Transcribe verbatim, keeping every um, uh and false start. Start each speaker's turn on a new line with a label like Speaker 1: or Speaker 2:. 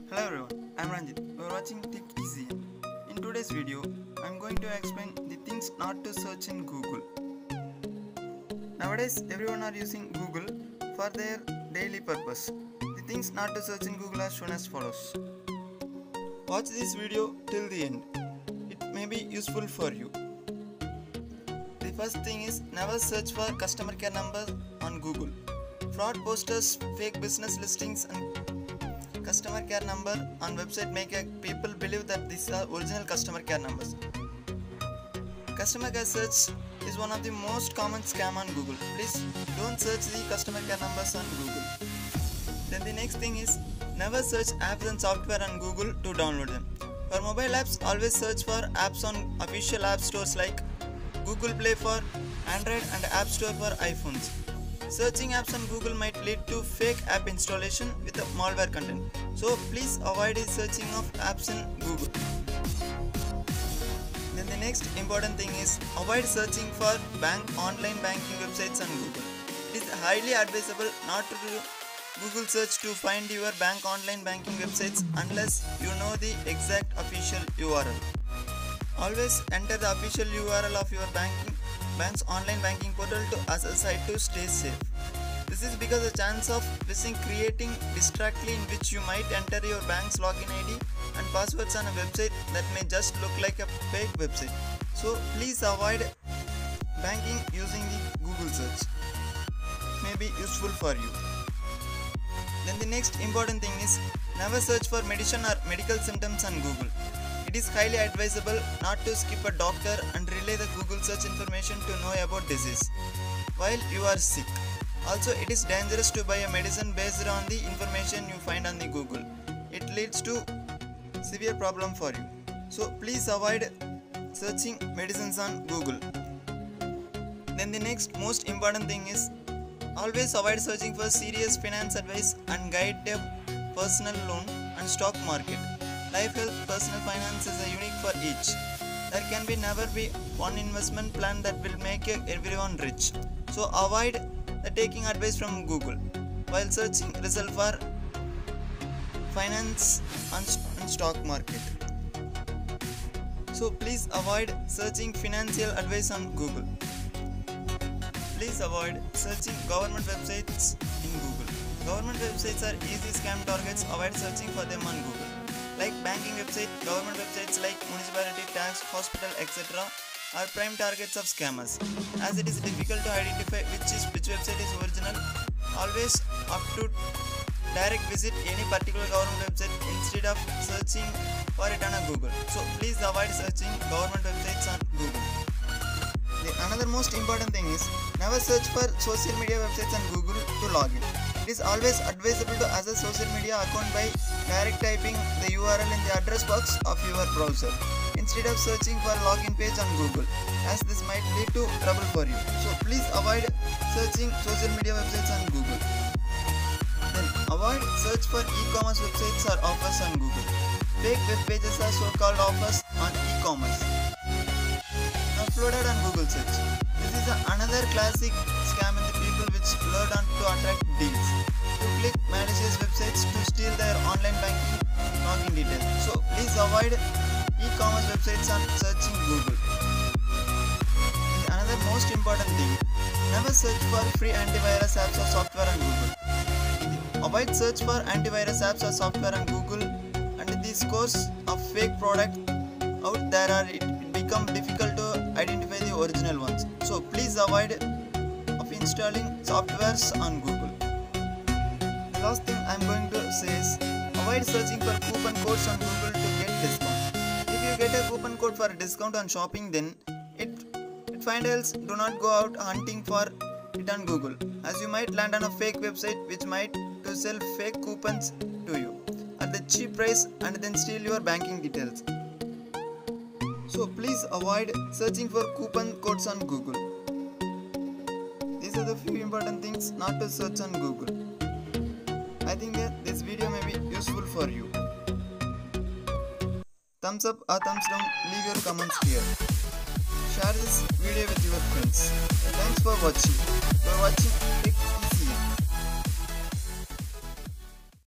Speaker 1: Hello everyone, I am Ranjit. You are watching Tech Easy. In today's video, I am going to explain the things not to search in Google. Nowadays, everyone are using Google for their daily purpose. The things not to search in Google are shown as follows. Watch this video till the end. It may be useful for you. The first thing is never search for customer care number on Google. Fraud posters, fake business listings and customer care number on website make people believe that these are original customer care numbers. Customer care search is one of the most common scam on Google. Please don't search the customer care numbers on Google. Then the next thing is never search apps and software on Google to download them. For mobile apps, always search for apps on official app stores like Google Play for Android and App Store for iPhones. Searching apps on Google might lead to fake app installation with a malware content. So please avoid the searching of apps in Google. Then the next important thing is avoid searching for bank online banking websites on Google. It is highly advisable not to do Google search to find your bank online banking websites unless you know the exact official U R L. Always enter the official U R L of your banking bank's online banking portal to access site to stay safe. This is because the chance of phishing creating distractly in which you might enter your bank's login I D and passwords on a website that may just look like a fake website. So please avoid banking using the Google search. May be useful for you. Then the next important thing is never search for medicine or medical symptoms on Google. It is highly advisable not to skip a doctor and relay the Google search information to know about disease while you are sick. Also, it is dangerous to buy a medicine based on the information you find on the Google. It leads to severe problem for you. So please avoid searching medicines on Google. Then the next most important thing is always avoid searching for serious finance advice and guide a personal loan and stock market. Life, health, personal finance is a unique for each. There can be never be one investment plan that will make everyone rich. So avoid the taking advice from Google while searching result for finance and stock market. So please avoid searching financial advice on Google. Please avoid searching government websites in Google. Government websites are easy scam targets. Avoid searching for them on Google. Like banking websites, government websites like municipality, tax, hospital, et cetera are prime targets of scammers. As it is difficult to identify which is which website is original, always up to direct visit any particular government website instead of searching for it on a Google. So please avoid searching government websites on Google. The another most important thing is never search for social media websites on Google to log in. It is always advisable to access social media account by direct typing the U R L in the address box of your browser instead of searching for login page on Google, as this might lead to trouble for you. So please avoid searching social media websites on Google. Then avoid search for e-commerce websites or offers on Google. Fake web pages are so-called offers on e-commerce uploaded on Google search. This is another classic scam in the people which lured on to attract deals. To click malicious websites to steal their online banking login details. So please avoid e-commerce websites on searching Google. And another most important thing, never search for free antivirus apps or software on Google. Avoid search for antivirus apps or software on Google, and the scores of fake product out there are it become difficult to identify the original ones. So please avoid of installing softwares on Google. The last thing I am going to say is avoid searching for coupon codes on Google to get discount. If you get a coupon code for a discount on shopping, then it it find else do not go out hunting for it on Google, as you might land on a fake website which might to sell fake coupons to you at the cheap price and then steal your banking details. So please avoid searching for coupon codes on Google. These are the few important things not to search on Google. I think that this video may be useful for you. Thumbs up or thumbs down, leave your comments here. Share this video with your friends. Thanks for watching. You are watching